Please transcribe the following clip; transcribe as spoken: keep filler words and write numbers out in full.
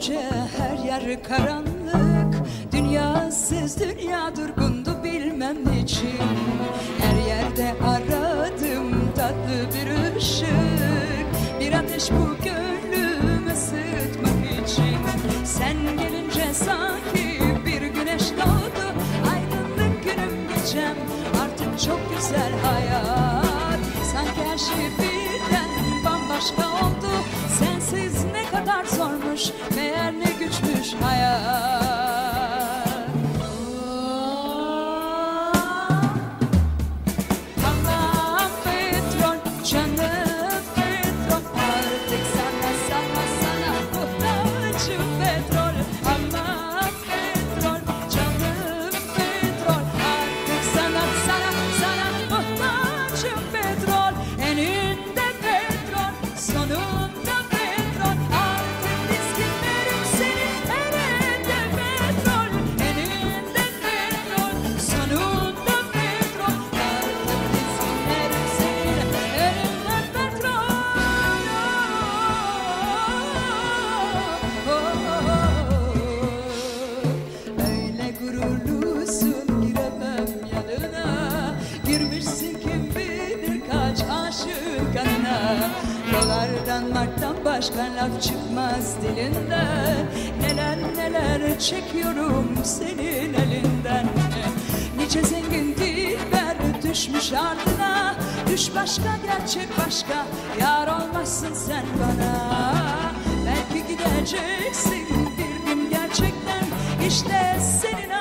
gelince her yer karanlık. Dünyasız dünya durgundu bilmem niçin. Her yerde aradım tatlı bir ışık, bir ateş bu gönlümü ısıtmak için. Sen gelince sanki bir güneş doğdu, aydınlık günüm gecem, artık çok güzel hayat. Sanki her şey birden bambaşka oldu. Sensiz ne kadar zormuş, meğer ne güçmüş hayat. Tamam petrol, canım petrol, artık sana sana sana muhtacım petrol. Aman petrol, canım petrol, artık sana sana sana muhtacım petrol. Eninde petrol, sonunda petrol, artık dizginlerim senin elinde petrol. Eninde petrol, sonunda petrol, artık dizginlerim senin elinde petrol. Öyle gururlusun giremem yanına, girmişsin kim bilir kaç aşık kanına. Dolardan marktan başka laf çıkmaz dilinden. Neler neler çekiyorum senin elinden. Nice zengin dilber düşmüş ardına, düş başka gerçek başka, yar olmazsın sen bana. Belki gideceksin bir gün gerçekten, işte senin